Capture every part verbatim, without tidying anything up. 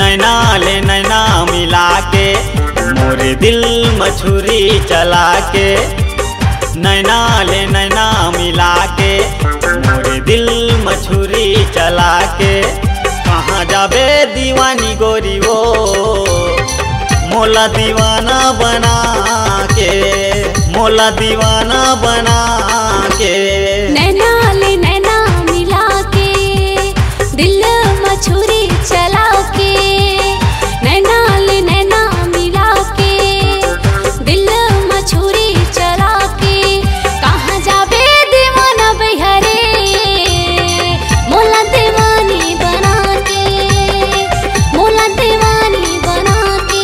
नैना ले नैना मिला के मोरे दिल मछुरी चला के, नैना ले नैना मिला के मोरे दिल मछुरी चला के। कहाँ जाबे दीवानी गोरी वो मोला दीवाना बना के, मोला दीवाना बना के। नैना ले नैना मिला के दिल मछुरी चला के, नैना ले नैना मिला के दिल मछुरी चला के। कहाँ जाबे दीवाना बहरे मोला दीवानी बना के, मोला दीवानी बना के।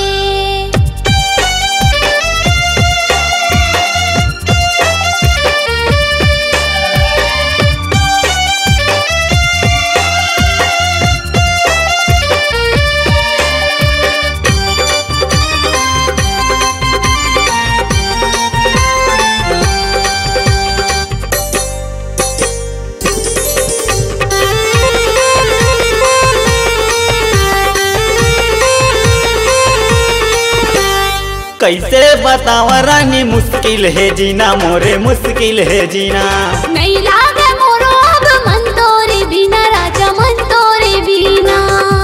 कैसे बतावा रानी मुश्किल है जीना मोरे मुश्किल है जीना। नहीं लागे मोरो अब मन तोरे बिना राजा मन तोरे बिना।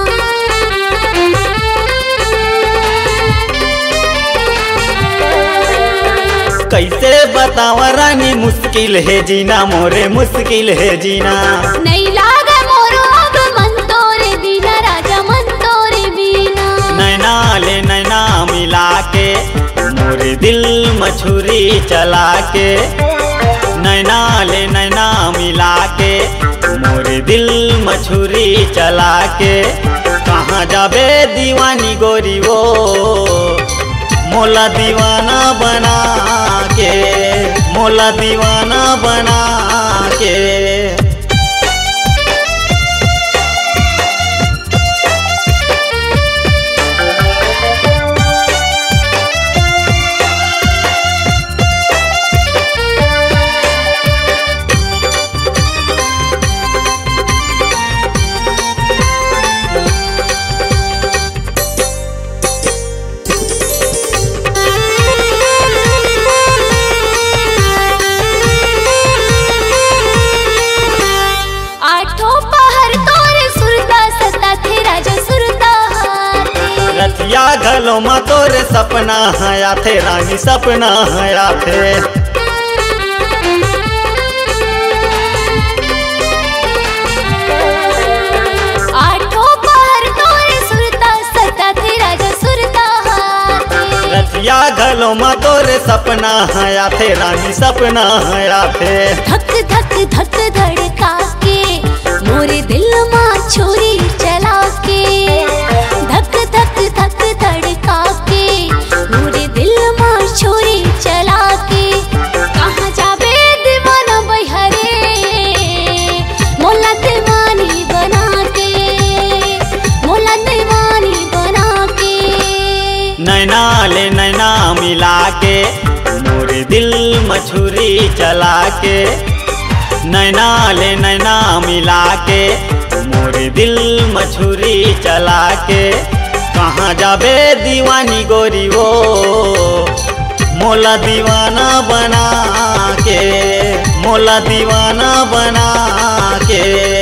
कैसे बतावा रानी मुश्किल है जीना मोरे मुश्किल है जीना। नहीं लागे मोरो अब मन तोरे बिना राजा मन तोरे बिना। नैना ले नैना मिला के मोरे दिल मछुरी चला के, नैना ले नैना मिला के मोरे दिल मछुरी चला के। कहाँ जाबे दीवानी गोरी वो मोला दीवाना बना के, मोला दीवाना बना के। रतिया घलो मा तोरे सपना हया थे रानी सपना हया थे। आठों पहर तोरे सुरता सता थे राजा सुरता हाथे। रतिया घलो मा तोरे सपना हया थे रानी सपना हया थे। धक धक धक धड़का के मोरे दिल मा छुरी चला के, धक धक धक धड़का के मोरे दिल मा छुरी चला के। कहाँ जाबे दीवाना बहरे मोला दीवानी बना के, मोला दीवानी बना के। नैना ले नैना मिला के मोरे दिल मछुरी चला के, नैना ले नैना मिला के मोरे दिल मछुरी चला के। कहाँ जाबे दीवानी गोरी वो मोला दीवाना बना के, मोला दीवाना बना के।